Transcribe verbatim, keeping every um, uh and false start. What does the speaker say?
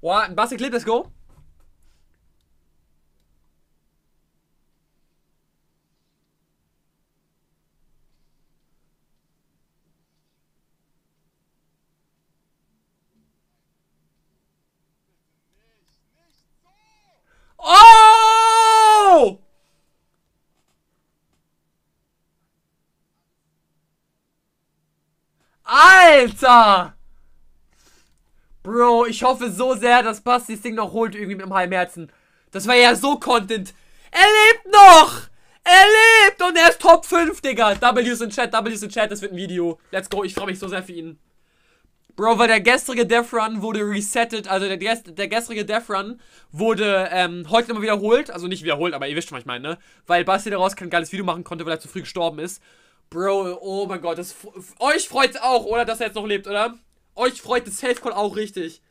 Boah, ein Basti Clip, let's go. Oh! Alter! Bro, ich hoffe so sehr, dass Basti das Ding noch holt irgendwie mit dem halben Herzen. Das war ja so Content. Er lebt noch! Er lebt! Und er ist Top fünf, Digga. W's in Chat, W's in Chat, das wird ein Video. Let's go, ich freue mich so sehr für ihn. Bro, weil der gestrige Death Run wurde resettet, also der, der gestrige Death Run wurde ähm, heute nochmal wiederholt. Also nicht wiederholt, aber ihr wisst schon, was ich meine, ne? Weil Basti daraus kein geiles Video machen konnte, weil er zu früh gestorben ist. Bro, oh mein Gott, das, euch freut's auch, oder? Dass er jetzt noch lebt, oder? Euch freut das Safe Call auch richtig.